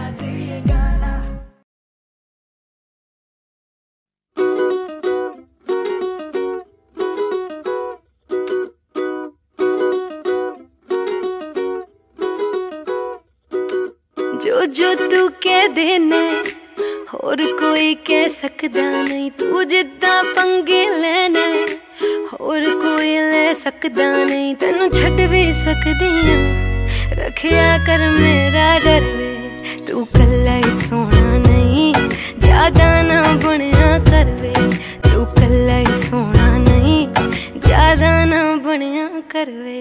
जो जो तू कह देना होर कोई कह सकदा नहीं, तू जिद्दां पंगे लेना होर कोई ले सकदा नहीं। तेनू छड्ड भी सकदी हां, रखिया कर मेरा डर वे, तू कल्ला ही सोना नहीं, ज्यादा ना बनिया कर वे। तू कल्ला ही सोना नहीं, ज्यादा ना बनिया कर वे।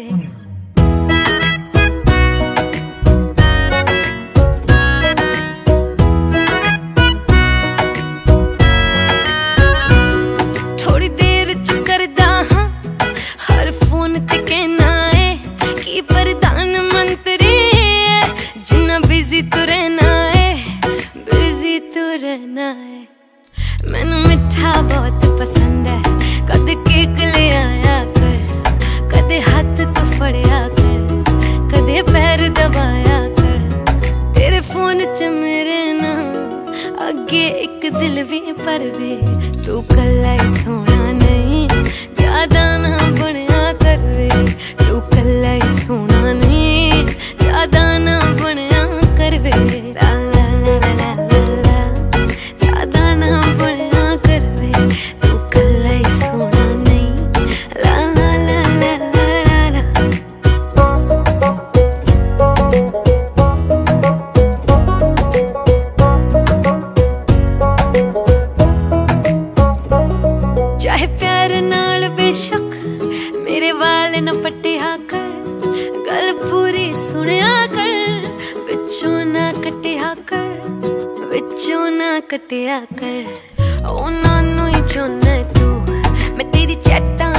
पardhan mantri बिजी तू रहना है, बिजी तू रहना है। मैनू मिठा बहुत पसंद है, कद केक ले आया कर, कदे हाथ तू फड़िया कर, कदे पैर दबाया कर। तेरे फोन च मेरे ना अगे एक दिल भी पर वे, तू कल्ला ही सोना नहीं, ज्यादा ना बनिया कर वे। तू कल्ला ही सोना नहीं, ज्यादा ना बनिया कर वे। ला ला ला ला ला ला, ज्यादा ना बनिया कर वे। तू कल्ला ही सोना नहीं, ला ला ला ला ला ला। चाहे प्यार नाल बेशक मेरे वाल न पट्टिया कर, गल पूरी सुनिया कर, विचों ना कटिया कर, विचों ना कटिया कर। ओ नानू ही चुन तू, मैं तेरी चैटां